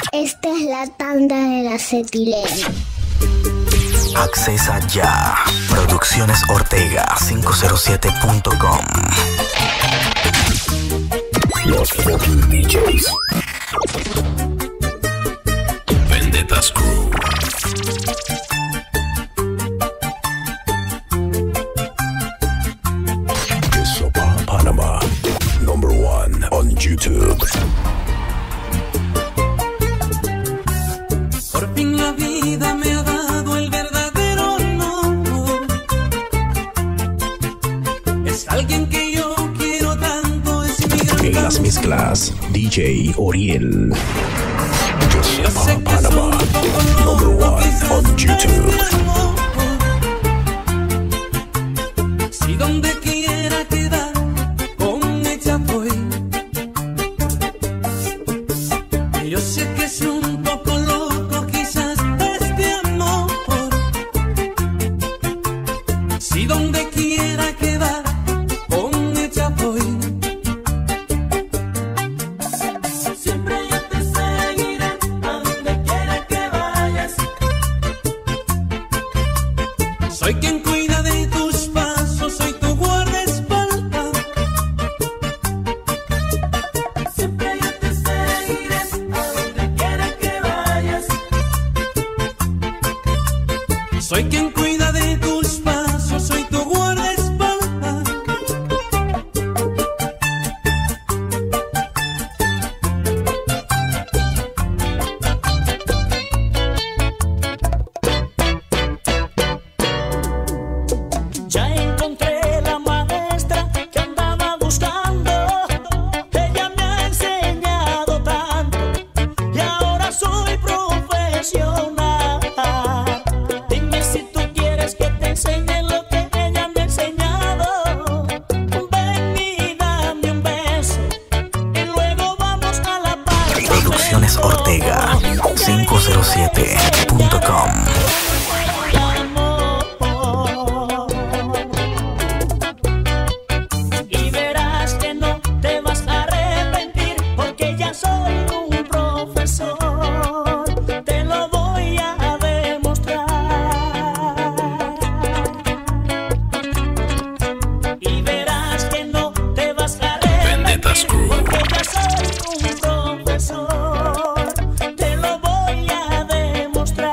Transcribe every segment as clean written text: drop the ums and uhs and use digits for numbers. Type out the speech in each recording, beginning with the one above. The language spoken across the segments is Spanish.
Esta es la tanda de la cetilena. Accesa ya. Producciones Ortega 507.com. Los fucking DJs. Vendetas Crew. Sopa Panama. Number 1 on YouTube. Por fin la vida me ha dado el verdadero amor. Es alguien que yo quiero tanto, es mi gran En las mezclas, DJ Oriel. Yo sé que es Panama. un poco Number loco, 1 quizás, on YouTube. Si donde quiera quedar, con ella voy. Yo sé que es un poco loco, quizás, este amor. Si donde quiera quedar, con ella voy. Siempre yo te seguiré, a donde quiera que vayas. Soy quien cuida de tus pasos, soy tu guardaespaldas. Siempre yo te seguiré, a donde quiera que vayas. Soy quien cuida de tus pasos, soy tu guardaespaldas. Ya encontré la maestra que andaba buscando. Ella me ha enseñado tanto y ahora soy profesional. Dime si tú quieres que te enseñe lo que ella me ha enseñado. Ven y dame un beso y luego vamos a la parte. Producciones Ortega 507.com. Y verás que no te vas a arrepentir, porque ya soy un profesor, te lo voy a demostrar. Y verás que no te vas a Vendetas arrepentir, Crew. porque ya soy un profesor, te lo voy a demostrar.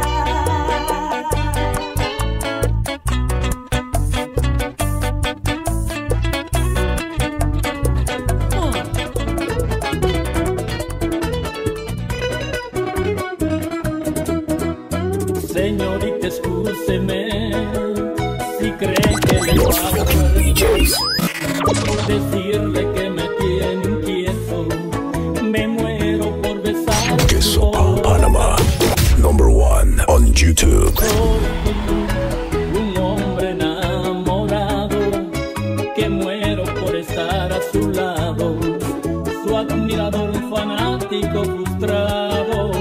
Señorita, escúcheme si cree que le Los hago fucking DJs. decirle que me tiene inquieto. Me muero por besar su Sopa boca. Panama. Number 1 on YouTube. Un hombre enamorado que muero por estar a su lado. Su admirador, un fanático frustrado.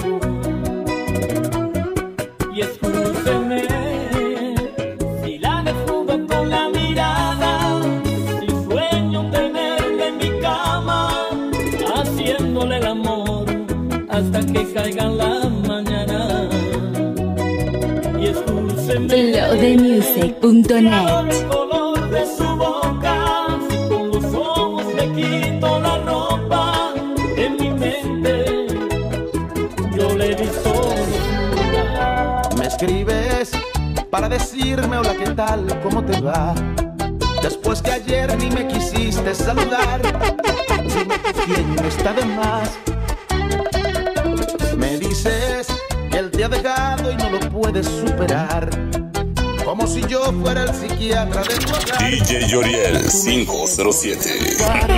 Y escúcheme si la desnudo con la mirada, si sueño tenerla en mi cama, haciéndole el amor hasta que caiga la mañana. Y escúcheme Blowthemusic.net. el color de su boca, si con los ojos le quito la ropa, en mi mente yo le he visto desnuda. Me escribes para decirme hola, ¿qué tal? ¿Cómo te va? Después que ayer ni me quisiste saludar. Dime quién está de más. Me dices que él te ha dejado y no lo puedes superar, como si yo fuera el psiquiatra de tu hogar. DJ Yoriel 507.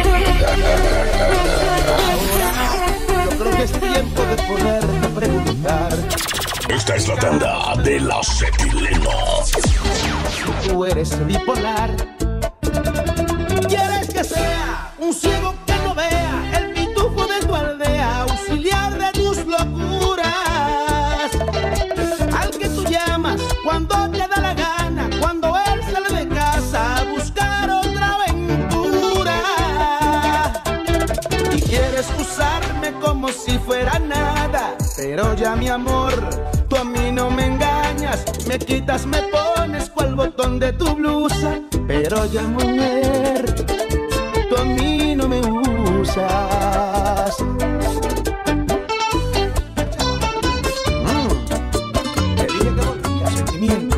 Yo creo que es tiempo de poderte preguntar. Esta es la tanda de la cetilena. Tú eres bipolar. ¿Quieres que sea un ciego que no vea, el pitufo de tu aldea, auxiliar de tus locuras? Al que tú llamas cuando te da la gana, cuando él sale de casa a buscar otra aventura. Y quieres usarme tratarme como si fuera nada. Pero ya mi amor, tú a mí no me engañas. Me quitas, me pones cual botón de tu blusa. Pero ya mujer, tú a mí no me usas. Te dije que volvía sentimiento.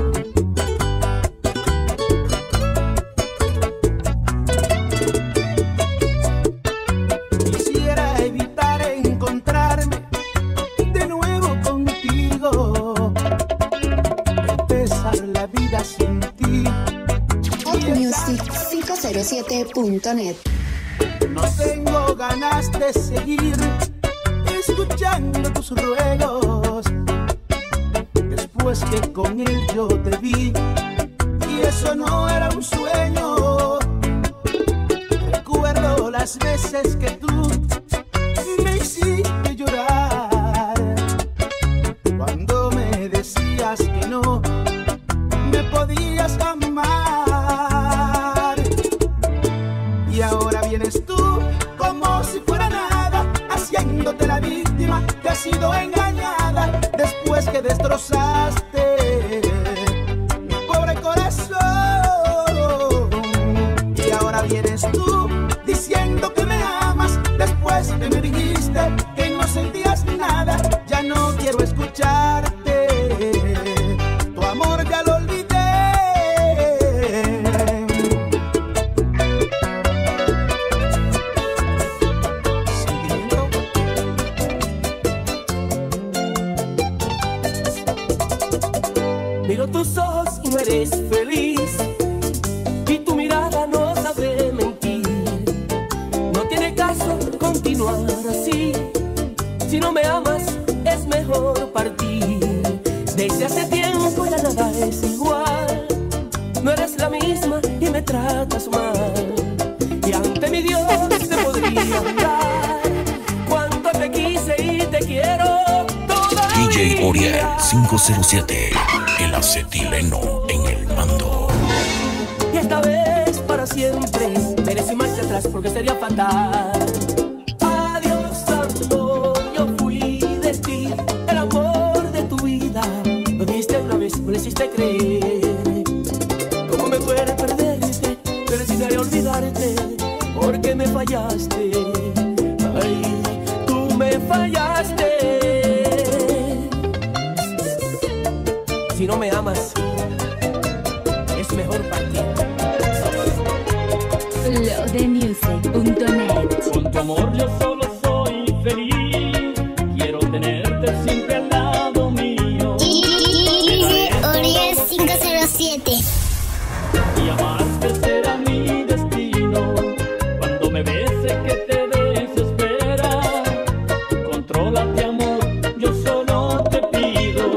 Quisiera evitar encontrarme de nuevo contigo, empezar la vida sin ti. Music507.net. No tengo ganas de seguir escuchando tus ruegos, después que con él yo te vi y eso no era un sueño. Recuerdo las veces que tú me hiciste llorar, cuando me decías que no me podías amar. Y ahora vienes tú como si fuera nada, haciéndote la víctima que ha sido engañada, después que destrozaste mi pobre corazón. Y ahora vienes tú diciendo que me amas, después que me dijiste que no sentías nada. Ya no quiero escucharte, tu amor ya lo olvidé. Miro tus ojos y no eres feliz, y tu mirada no sabe mentir. No tiene caso continuar así, si no me amas es mejor partir. Desde hace tiempo ya nada es igual, no eres la misma y me tratas mal. Y ante mi Dios te podría hablar cuánto te quise y te quiero todavía. DJ Oriel 507, el acetileno en el mando. Y esta vez para siempre veré sin marcha atrás porque sería fatal. Adiós santo, yo fui de ti, el amor de tu vida. Lo diste una vez, me lo hiciste creer. ¿Cómo me puede perderte? Pero decidí olvidarte porque me fallaste. Ay, tú me fallaste. Si no me amas, es mejor partir. Flowthemusic.net. Con tu amor yo solo soy feliz. Quiero tenerte siempre al lado mío. DJ Oriel 507. Y amarte será mi destino. Cuando me beses que te desespera, contrólate amor, yo solo te pido.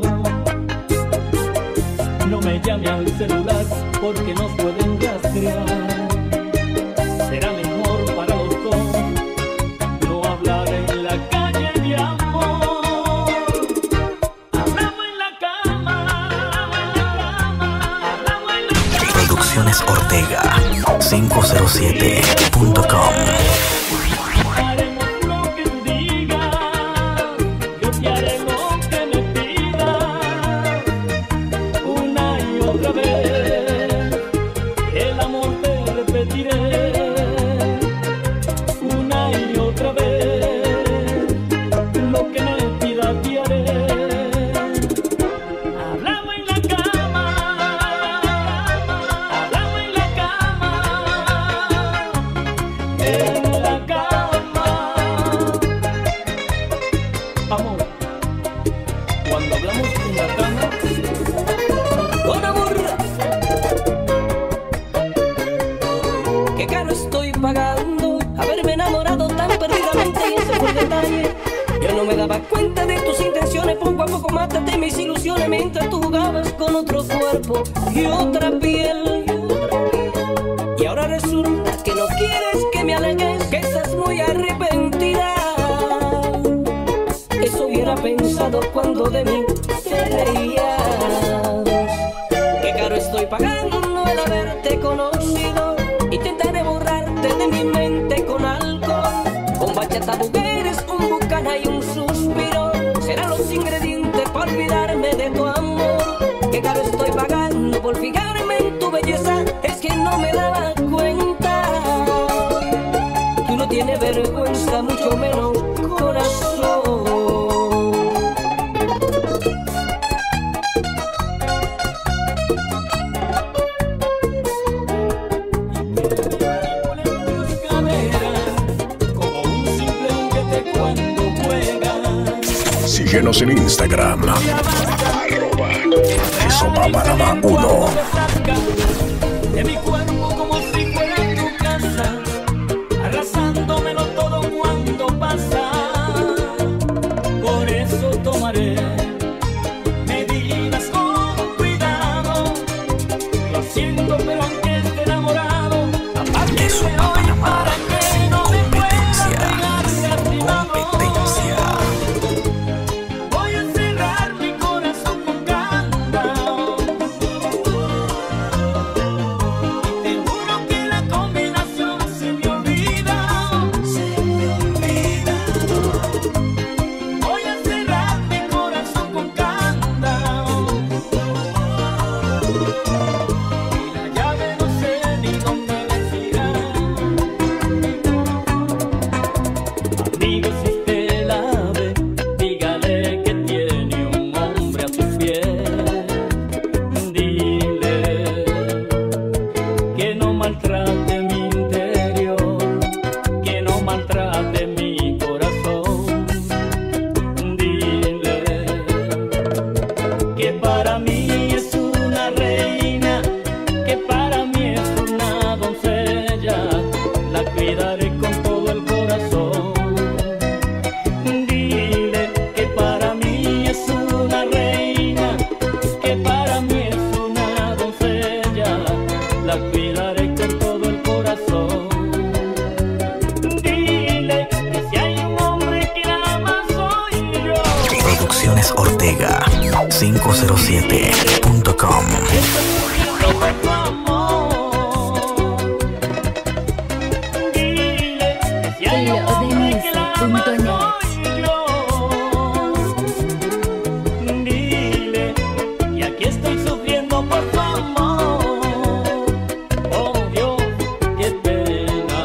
No me llame al celular porque nos pueden rastrear. Será mejor para los dos no hablar en la calle de amor. Hablamos en la cama, hablamos en la cama. Producciones Ortega 507.com. Haremos lo que tú digas, yo te haré lo que me pidas. Una y otra vez, el amor te repetiré. Una y otra vez, lo que me pidas te haré. Hablamos en la cama, hablamos en la cama, en la cama. Amor, cuando hablamos en la cama, con amor, qué caro estoy pagando haberme enamorado tan perdidamente y ese fue el detalle. Yo no me daba cuenta de tus intenciones, poco a poco mátate mis ilusiones mientras tú jugabas con otro cuerpo y otra piel. Y ahora resulta que no quieres que me alegues, que estás muy arrepentida. Eso hubiera pensado cuando de mí te reías. Qué caro estoy pagando el haberte conocido. Intentaré borrarte de mi mente con alcohol, con bachata, mujeres por fijarme en tu belleza, es que no me daba cuenta. Tú no tienes vergüenza, mucho menos corazón. Síguenos en Instagram. @EsoBabalaba1. De mi cuerpo como si fuera tu casa, arrasándomelo todo cuando pasa. Por eso tomaré medidas con cuidado. Lo siento, pero aunque esté enamorado, a partir de hoy para que no me pueda pegar lastimado. Voy a cerrar mi corazón con candado. Y te juro que la combinación se me olvida. Voy a cerrar mi corazón con candado. Y la llave no sé ni dónde decirá. Amigo, si usted la ve, dígale que tiene un hombre a sus pies. Dile que no maltrate mi interior, que no maltrate mi corazón. Dile que para mí es una reina, que para mí es una doncella. La cuidaré con todo el corazón. Dile que para mí es una reina, que para mí es una doncella. La cuidaré con todo el corazón. Dile que si hay un hombre que la ama soy yo. Producciones Ortega 507.com. Estoy sufriendo por tu amor. Dile que si hay un hombre que la ama soy yo. Dile que aquí estoy sufriendo por tu amor. Oh Dios, qué pena.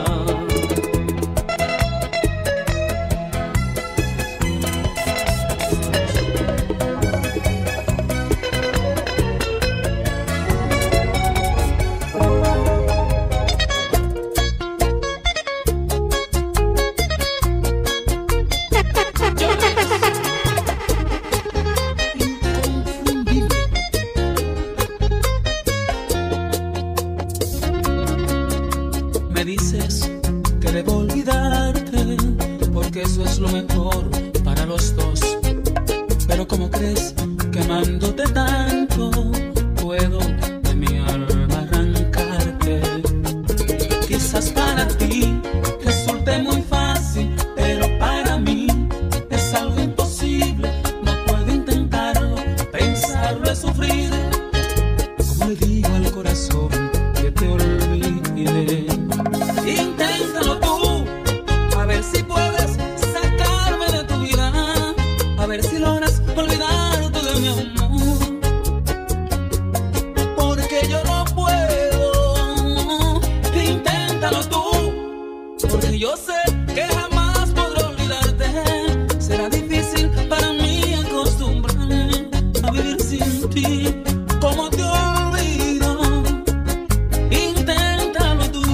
Me dices que debo olvidarte, porque eso es lo mejor para los dos. Pero ¿cómo crees que amándote tanto puedo de mi alma arrancarte? Quizás para ti resulte muy fácil, pero para mí es algo imposible. No puedo intentarlo, pensarlo es sufrir. ¿Cómo le digo al corazón que te olvide? Inténtalo tú, a ver si puedes sacarme de tu vida, a ver si logras olvidarte de mi amor. Porque yo no puedo. Inténtalo tú, porque yo sé que jamás podré olvidarte. Será difícil para mí acostumbrarme a vivir sin ti. ¿Cómo te olvido? Inténtalo tú.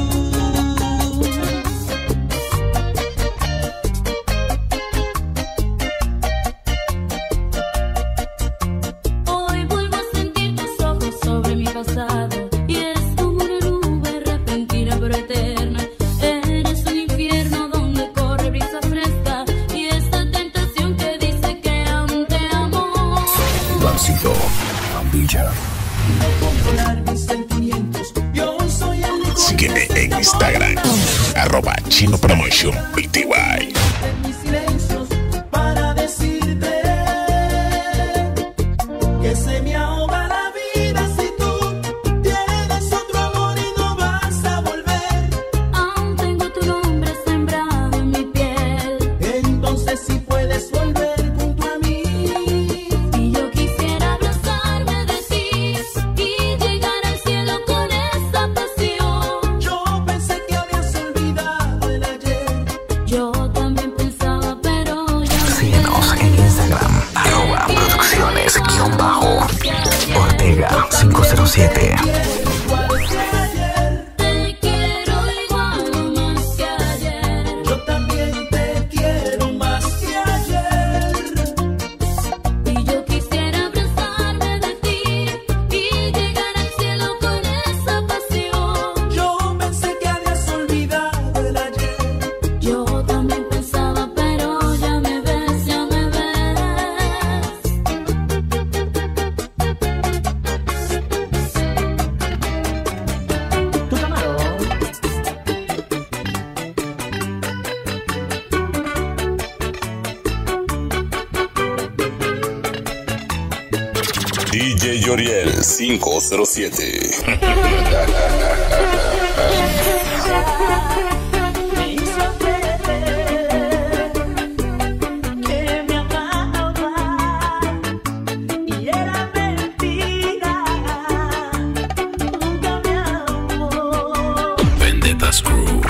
Hoy vuelvo a sentir tus ojos sobre mi pasado, y es como una nube repentina pero eterna. Eres un infierno donde corre brisa fresca, y esta tentación que dice que aún te amo. Lancito, Ambilla. Controlar mis sentimientos. Yo soy el único. Sígueme en Instagram. @ChinoPromotion Pty. En mis silencios para decirte que se me ahoga la vida si tú tienes otro amor y no vas a volver. Aún tengo tu nombre sembrado en mi piel. Entonces si puedes volver junto a mí. Y yo quisiera abrazarme de ti y llegar Ortega 507. DJ Yoriel 507. Vendetas Crew.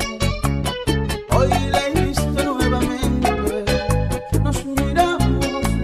Hoy la he visto nuevamente, nos miramos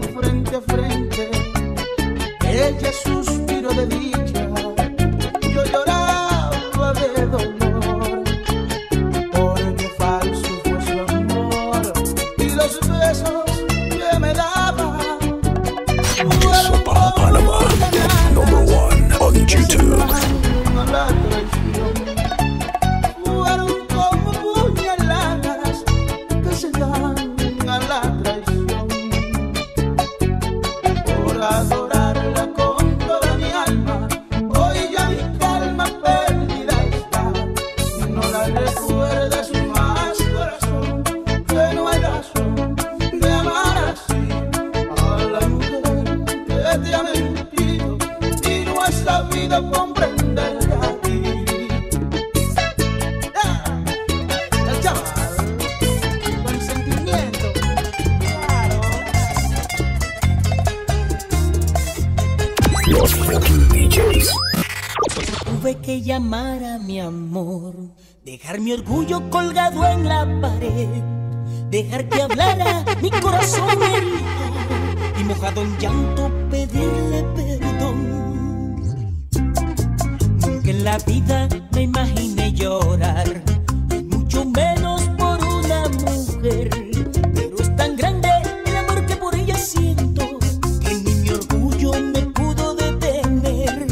Tuve que llamar a mi amor, dejar mi orgullo colgado en la pared, dejar que hablara mi corazón herido y mojado en llanto pedirle perdón. Nunca en la vida me imaginé llorar, y mucho menos por una mujer, pero es tan grande el amor que por ella siento que ni mi orgullo me pudo detener.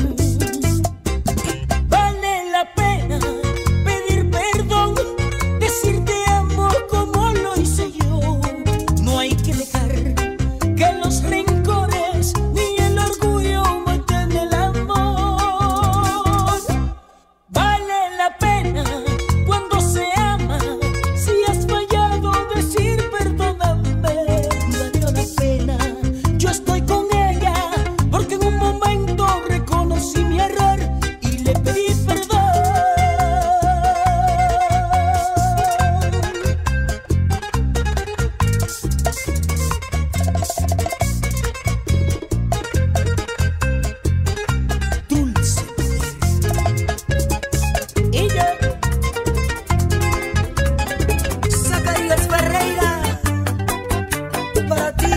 Vale la pena pedir perdón, decirte amor como lo hice yo. No hay que dejar que los rencores ni el orgullo maten el amor. Vale la pena cuando se ama, si has fallado decir perdóname. Valió la pena, yo estoy con ella, porque en un momento reconocí mi error y le pedí perdón. Dulce ella, Zacarías Ferreira, para ti.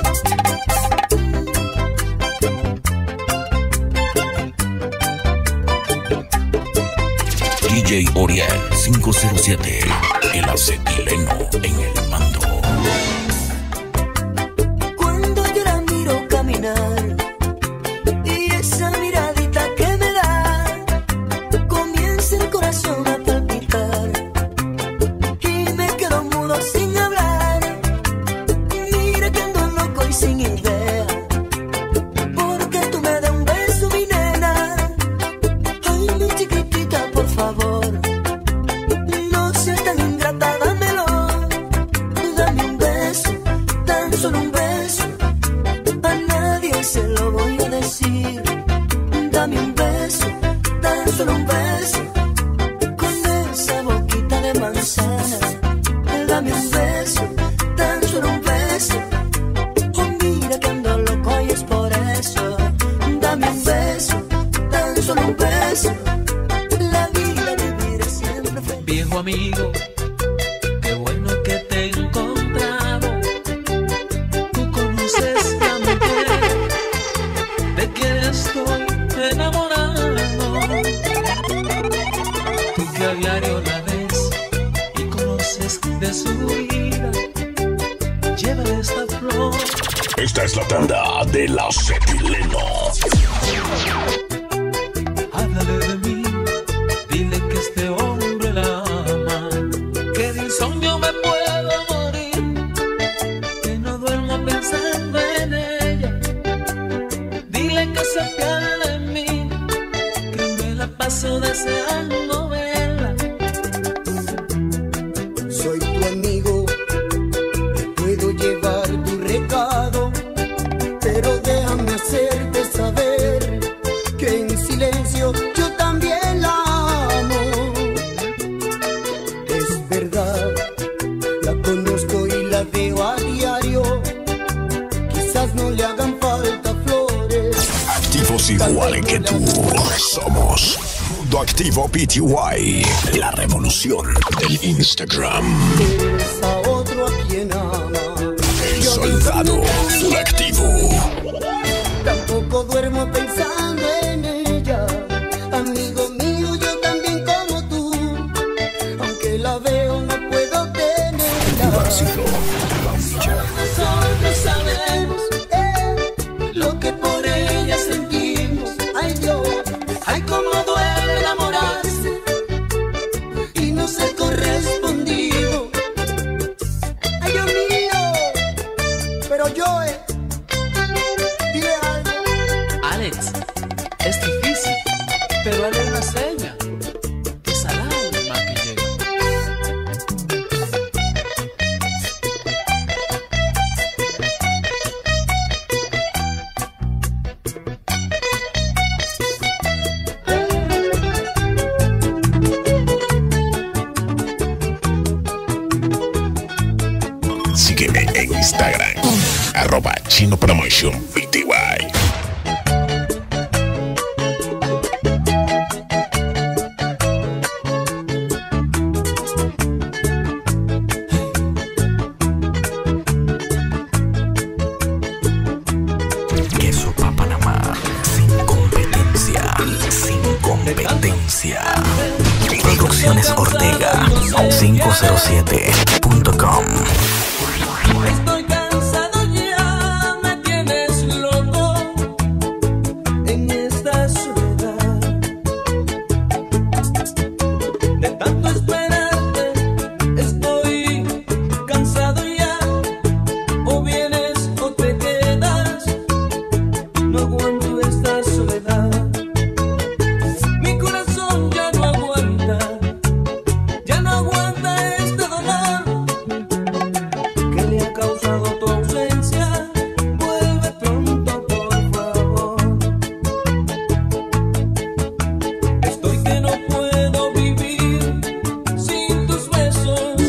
DJ Oriel 507, el acetileno en el mando. Cuando yo la miro caminar y esa miradita que me da, comienza el corazón a palpitar y me quedo mudo sin hablar. Mira que ando loco y sin idea, porque tú me das un beso, mi nena. Ay, mi chiquitita, por favor, no seas tan ingrata, dámelo. Dame un beso, tan solo un beso, a nadie se lo voy a decir. Dame un beso, tan solo un beso, con esa boquita de manzana. Dame un beso, tan solo un beso, oh mira que ando loco y es por eso. Dame un beso, tan solo un beso, la vida viviré siempre feliz. Viejo amigo, qué bueno que te he encontrado. Tú conoces la mujer de quien estoy enamorado. Tú que a diario la ves y conoces de su vida, llévale esta flor. Esta es la tanda del acetileno. Háblale de mí, dile que este hombre la ama, que de insomnio me puedo morir, que no duermo pensando en ella. Dile que se pierde en mí, que me la paso deseando verla. Soy tu amigo, te puedo llevar tu recado, pero déjame hacerte saber que en silencio yo también la amo. Es verdad, la conozco y la veo a diario, quizás no le hagan falta flores. Activos igual que tú. Somos Mundo Activo PTY, la revolución del Instagram. Tienes a otro a quien ama. El soldado full activo. Tampoco duermo pensando en ella. Amigo mío, yo también como tú, aunque la veo no puedo tenerla. Nosotros sabemos lo que por ella sentimos. Ay Dios, ay cómo duele enamorarse y no ser correspondido. Ay Dios mío, pero yo dile algo. Alex, es difícil, pero él es una seña. Es al alma que llega. Sígueme en Instagram, @chinopromotionpty. 507.com. Estoy cansado ya, me tienes loco en esta soledad. De tanto esperarte, estoy cansado ya. O vienes o te quedas, no aguanto esta soledad. Mi corazón ya no aguanta este dolor que le ha causado tu ausencia. Vuelve pronto, por favor. Estoy que no puedo vivir sin tus besos,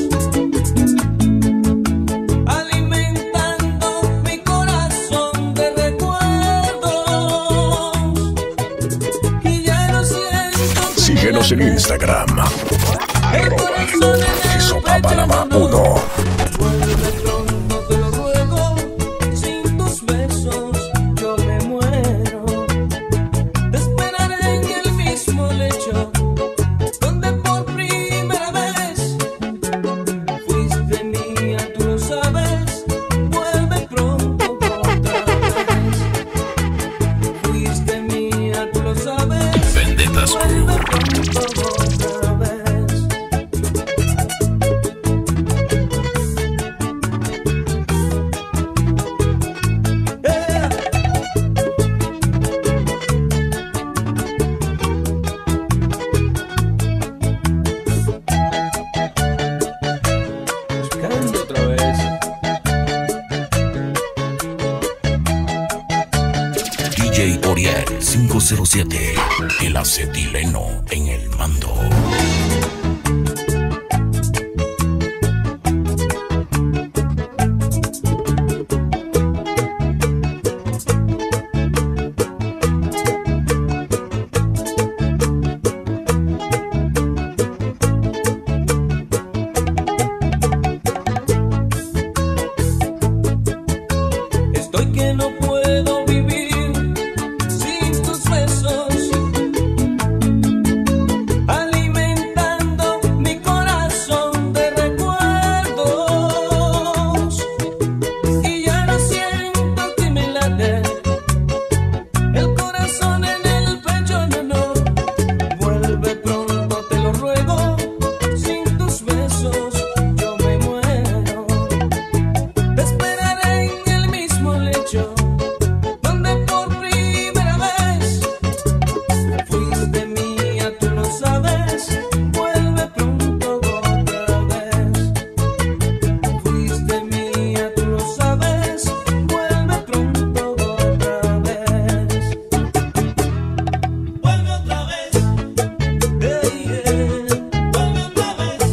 alimentando mi corazón de recuerdos. Y ya lo siento. Síguenos en Instagram. @JesopaPanamá1. Vuelve pronto, te lo ruego. Sin tus besos yo me muero. Te esperaré en el mismo lecho donde por primera vez fuiste mía, tú lo sabes. Vuelve pronto otra vez. Fuiste mía, tú lo sabes. Vendetas Vuelve pronto otra vez. Buscando otra vez. DJ Oriel 507, el acetileno en el mando. Estoy que no puedo vivir sin tus besos, alimentando mi corazón de recuerdos. Y ya no siento que me late el corazón en el pecho, no, no. Vuelve pronto, te lo ruego. Sin tus besos yo me muero. Te esperaré en el mismo lecho donde por primera vez fuiste mía, tú lo sabes. Vuelve pronto otra vez. Fuiste mía, tú lo sabes. Vuelve pronto otra vez. Vuelve otra vez. Vuelve otra vez.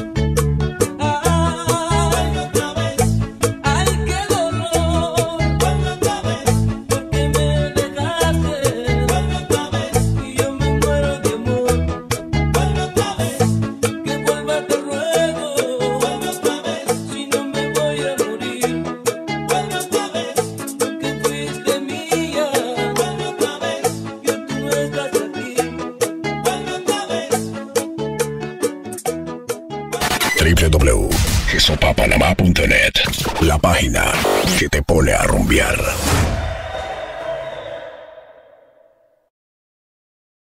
Vuelve otra vez. Ay, qué dolor. Vuelve otra vez. Porque me dejaste. Vuelve otra vez. Y yo me muero de amor. Vuelve otra vez. Que vuelva, te ruego. Vuelve otra vez. Si no me voy a morir. Vuelve otra vez. Que fuiste mía. Vuelve otra vez. Que tú no estás aquí. Vuelve otra vez. www.jesopapanamá.net, la página que te pone a rumbear.